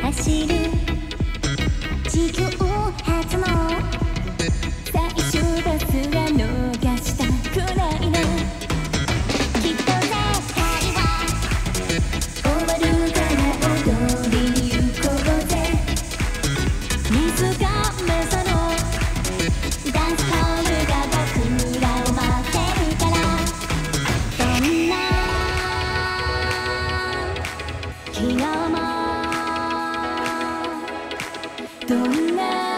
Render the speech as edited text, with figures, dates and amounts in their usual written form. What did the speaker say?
走る地球初の最終バスは逃したくないの。きっと絶対は終わるから踊りに行こうぜ。水が目覚のダンスホールが僕らを待ってるから。そんな昨日もどんな